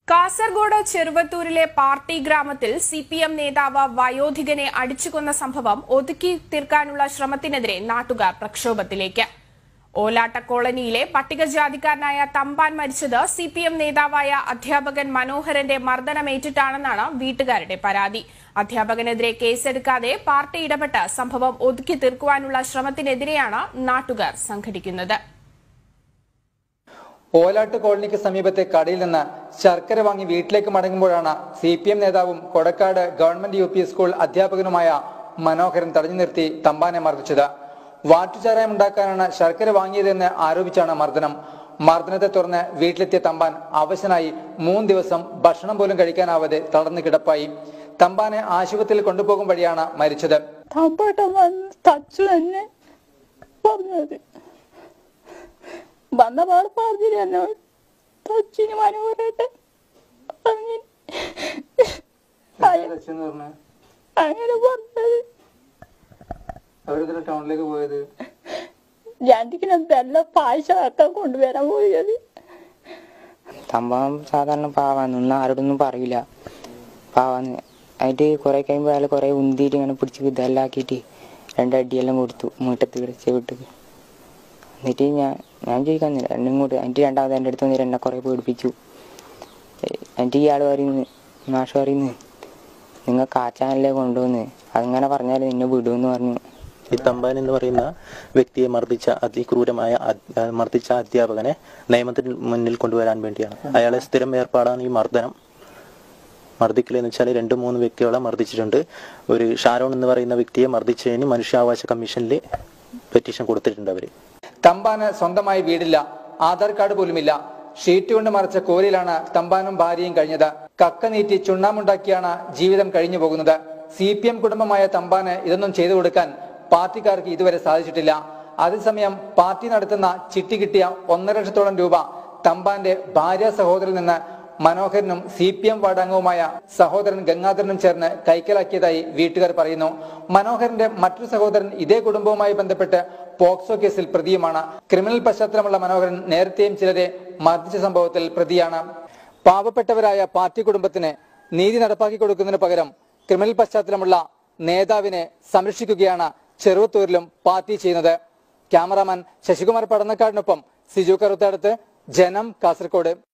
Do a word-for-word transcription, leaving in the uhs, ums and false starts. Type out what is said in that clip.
കാസർഗോഡ് ചെറുവത്തൂരിലെ പാർട്ടി ഗ്രാമത്തിൽ C P M നേതാവ് വയോധികനെ അടിച്ചുകൊന്ന സംഭവം ഒതുക്കി തീർക്കാനുള്ള ശ്രമത്തിനെതിരെ നാട്ടുകാർ പ്രക്ഷോഭത്തിലേക്ക്. ഓലാട്ട കോളനിയിലെ പട്ടികജാതിക്കാരനായ തമ്പാൻ മരിച്ചത് സി പി എം നേതാവായ അധ്യാപകൻ മനോഹരന്റെ മർദ്ദനമേറ്റിട്ടാണെന്നാണ് വീട്ടുകാരുടെ പരാതി. അധ്യാപകനെതിരെ കേസെടുക്കാതെ പാർട്ടി ഇടപെട്ട് സംഭവം ഒതുക്കി തീർക്കുവാനുള്ള ശ്രമത്തിനെതിരെയാണ് നാട്ടുകാർ സംഘടിക്കുന്നത്. ഓലാട്ട് കോളനിക്ക് സമീപത്തെ കടയിൽ നിന്ന് ശർക്കര വാങ്ങി വീട്ടിലേക്ക് മടങ്ങുമ്പോഴാണ് സി പി എം നേതാവും Kodakkad government U P school അധ്യാപകനുമായ മനോഹരൻ തടഞ്ഞു നിർത്തി തമ്പാനെ മർദ്ദിച്ചത്. വാറ്റുചാരായം ഉണ്ടാക്കാനാണ് ശർക്കര വാങ്ങിയതെന്ന് ആരോപിച്ചാണ് മർദ്ദനം. മർദ്ദനത്തെ തുടർന്ന് വീട്ടിലെത്തിയ തമ്പാൻ അവശനായി മൂന്ന് ദിവസം ഭക്ഷണം പോലും കഴിക്കാനാവാതെ തളർന്നു കിടപ്പായി. തമ്പാനെ ആശുപത്രിയിൽ കൊണ്ടുപോകും വഴിയാണ് മരിച്ചത്. വന്നപാട് പറഞ്ഞിരുന്നു തച്ചിന് മനോഹരട്ടെ അങ്ങനെ പറഞ്ഞത്. ടൗണിലേക്ക് പോയത് രണ്ടിക്കിന് നല്ല പായസ ഒക്കെ കൊണ്ടുവരാൻ പോയത്. സംഭവം സാധാരണ പാവാന്ന് ഒന്നും ആരോടൊന്നും പറയില്ല. പാവാന്ന് അതിട്ട് കുറെ കഴിയുമ്പോൾ അയാൾ കുറെ ഉന്തിയിട്ട് ഇങ്ങനെ പിടിച്ച് ഇതെല്ലാം ആക്കിയിട്ട് രണ്ടടിയെല്ലാം കൊടുത്തു മുട്ടത്ത് കിടച്ച വീട്ടിൽ. എന്നിട്ട് ഞാൻ ഞാൻ ചോദിക്കാന്നില്ല ഇങ്ങോട്ട് എന്നിട്ട് രണ്ടാമത് എൻ്റെ അടുത്ത് വന്നിട്ട് എന്നെ കുറെ പേടിപ്പിച്ചു. എന്നിട്ട് ഇയാൾ പറയുന്നു മാഷ് പറയുന്നു നിങ്ങൾ കാച്ചാനല്ലേ കൊണ്ടുവന്ന് അങ്ങനെ പറഞ്ഞാൽ നിന്നെ വിടുമെന്ന് പറഞ്ഞു. ഈ തമ്പാൻ എന്ന് പറയുന്ന വ്യക്തിയെ മർദ്ദിച്ച അതിക്രൂരമായ മർദ്ദിച്ച അധ്യാപകനെ നിയമത്തിന് മുന്നിൽ കൊണ്ടുവരാൻ വേണ്ടിയാണ്. അയാളെ സ്ഥിരം ഏർപ്പാടാണ് ഈ മർദ്ദനം. മർദ്ദിക്കലെന്ന് വെച്ചാൽ രണ്ട് മൂന്ന് വ്യക്തികളെ മർദ്ദിച്ചിട്ടുണ്ട്. ഒരു ഷാരോൺ എന്ന് പറയുന്ന വ്യക്തിയെ മർദ്ദിച്ചതിന് മനുഷ്യാവകാശ കമ്മീഷനിൽ പെറ്റീഷൻ കൊടുത്തിട്ടുണ്ട് അവര്. തമ്പാന് സ്വന്തമായി വീടില്ല, ആധാർ കാർഡ് പോലുമില്ല. ഷീറ്റ് കൊണ്ട് മറച്ച കോലിലാണ് തമ്പാനും ഭാര്യയും കഴിഞ്ഞത്. കക്ക നീറ്റി ചുണ്ണാമുണ്ടാക്കിയാണ് ജീവിതം കഴിഞ്ഞു പോകുന്നത്. സി പി എം കുടുംബമായ തമ്പാന് ഇതൊന്നും ചെയ്തു കൊടുക്കാൻ പാർട്ടിക്കാർക്ക് ഇതുവരെ സാധിച്ചിട്ടില്ല. അതേസമയം പാർട്ടി നടത്തുന്ന ചിട്ടി കിട്ടിയ ഒന്നര ലക്ഷത്തോളം രൂപ തമ്പാന്റെ ഭാര്യ സഹോദരനിൽ നിന്ന് മനോഹരനും സി പി എം വാർഡ് അംഗവുമായ സഹോദരൻ ഗംഗാധരനും ചേർന്ന് കൈക്കലാക്കിയതായി വീട്ടുകാർ പറയുന്നു. മനോഹരന്റെ മറ്റൊരു സഹോദരൻ ഇതേ കുടുംബവുമായി ബന്ധപ്പെട്ട് പോക്സോ കേസിൽ പ്രതിയുമാണ്. ക്രിമിനൽ പശ്ചാത്തലമുള്ള മനോഹരൻ നേരത്തെയും ചിലരെ മർദ്ദിച്ച സംഭവത്തിൽ പ്രതിയാണ്. പാവപ്പെട്ടവരായ പാർട്ടി കുടുംബത്തിന് നീതി നടപ്പാക്കി കൊടുക്കുന്നതിന് പകരം ക്രിമിനൽ പശ്ചാത്തലമുള്ള നേതാവിനെ സംരക്ഷിക്കുകയാണ് ചെറുവത്തൂരിലും പാർട്ടി ചെയ്യുന്നത്. ക്യാമറാമാൻ ശശികുമാർ പടന്നക്കാടിനൊപ്പം സിജു കറുത്തടുത്ത്, ജനം, കാസർഗോഡ്.